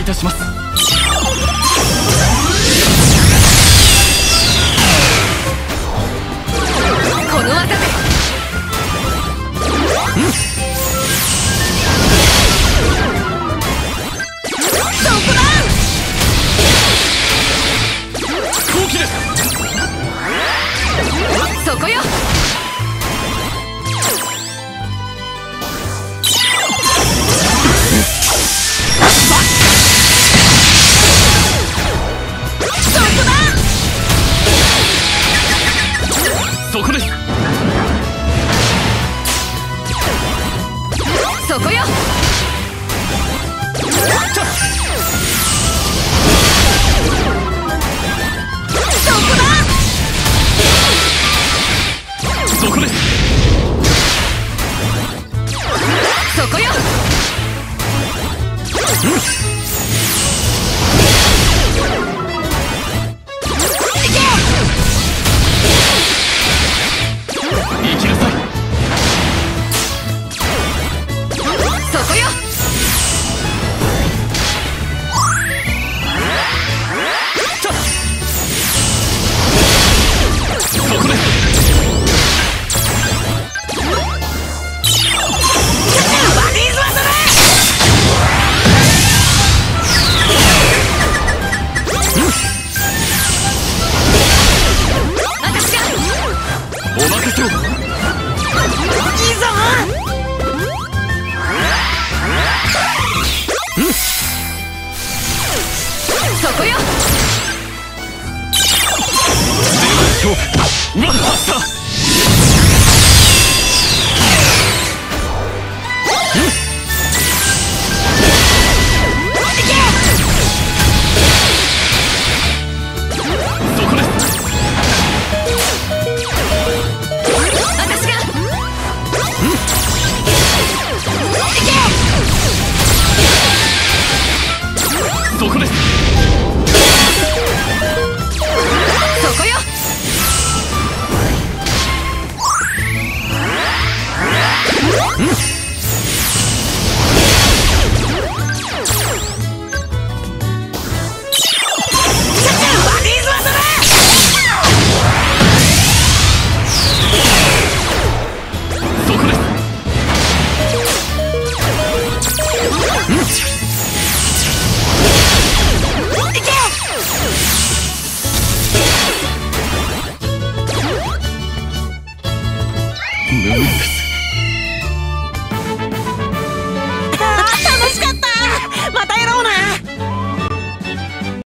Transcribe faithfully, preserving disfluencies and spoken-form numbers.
たします。 この技で。うん、そこだ。 飛行機です。 そこよ。 そこです。 そこよ。そこだ。 そこです。 そこよ。うん、 行きなさい。 そこよ。 そこです。 バディーズバトル。私がお任せを。 いいぞ。うん、そこよ。 では勝負ワンハッサー。そこです。 そこよ。うん、バディーズバトル。 そこです。 うん、 ムーンです。